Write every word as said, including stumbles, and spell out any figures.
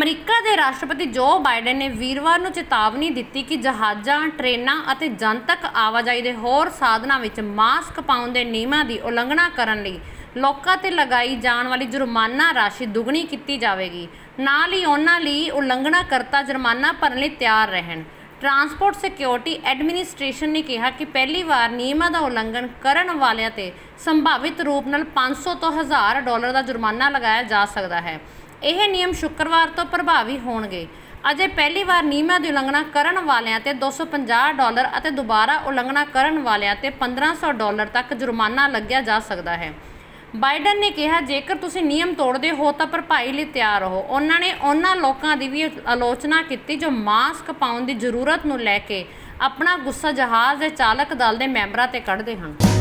America ਦੇ ਰਾਸ਼ਟਰਪਤੀ ਜੋ ਬਾਈਡਨ ਨੇ ਵੀਰਵਾਰ ਨੂੰ ਚੇਤਾਵਨੀ ਦਿੱਤੀ ਕਿ ਜਹਾਜ਼ਾਂ, ਟ੍ਰੇਨਾਂ ਅਤੇ ਜਨਤਕ ਆਵਾਜਾਈ ਦੇ ਹੋਰ ਸਾਧਨਾਂ ਵਿੱਚ ਮਾਸਕ ਪਾਉਣ ਦੇ ਨਿਯਮਾਂ ਦੀ ਉਲੰਘਣਾ ਕਰਨ ਲਈ ਲੋਕਾਂ 'ਤੇ ਲਗਾਈ ਜਾਣ ਵਾਲੀ ਜੁਰਮਾਨਾ ਰਾਸ਼ੀ ਦੁੱਗਣੀ ਕੀਤੀ ਜਾਵੇਗੀ। ਨਾਲ ਹੀ ਉਹਨਾਂ ਲਈ ਉਲੰਘਣਾਕਰਤਾ ਜੁਰਮਾਨਾ ਭਰਨ ਲਈ ਤਿਆਰ ਰਹਿਣ। ਟਰਾਂਸਪੋਰਟ ਸਿਕਿਉਰਿਟੀ ਐਡਮਿਨਿਸਟ੍ਰੇਸ਼ਨ ਨੇ ਕਿਹਾ ਕਿ ਪਹਿਲੀ ਵਾਰ ਨਿਯਮਾਂ ਦਾ ਉਲੰਘਣ ਕਰਨ ਵਾਲਿਆਂ 'ਤੇ ਸੰਭਾਵਿਤ ਰੂਪ ਨਾਲ ਪੰਜ ਸੌ ਤੋਂ ਹਜ਼ਾਰ ਡਾਲਰ ਦਾ ਜੁਰਮਾਨਾ ਲਗਾਇਆ ਜਾ ਸਕਦਾ ਹੈ। ਇਹ ਨਿਯਮ ਸ਼ੁੱਕਰਵਾਰ ਤੋਂ ਪ੍ਰਭਾਵੀ ਹੋਣਗੇ। ਅਜੇ ਪਹਿਲੀ ਵਾਰ ਨਿਯਮਾਂ ਦੀ ਉਲੰਘਣਾ ਕਰਨ ਵਾਲਿਆਂ 'ਤੇ ਦੋ ਸੌ ਪੰਜਾਹ ਡਾਲਰ ਅਤੇ ਦੁਬਾਰਾ ਉਲੰਘਣਾ ਕਰਨ ਵਾਲਿਆਂ 'ਤੇ ਪੰਦਰਾਂ ਸੌ ਡਾਲਰ ਤੱਕ ਜੁਰਮਾਨਾ ਲੱਗਿਆ ਜਾ ਸਕਦਾ ਹੈ। ਬਾਈਡਨ ਨੇ ਕਿਹਾ, ਜੇਕਰ ਤੁਸੀਂ ਨਿਯਮ ਤੋੜਦੇ ਹੋ ਤਾਂ ਭਰਪਾਈ ਲਈ ਤਿਆਰ ਰਹੋ। ਉਹਨਾਂ ਨੇ ਉਹਨਾਂ ਲੋਕਾਂ ਦੀ ਵੀ ਆਲੋਚਨਾ ਕੀਤੀ ਜੋ ਮਾਸਕ ਪਾਉਣ ਦੀ ਜ਼ਰੂਰਤ ਨੂੰ ਲੈ ਕੇ ਆਪਣਾ ਗੁੱਸਾ ਜਹਾਜ਼ ਦੇ ਚਾਲਕ ਦਲ ਦੇ ਮੈਂਬਰਾਂ 'ਤੇ ਕੱਢਦੇ ਹਨ।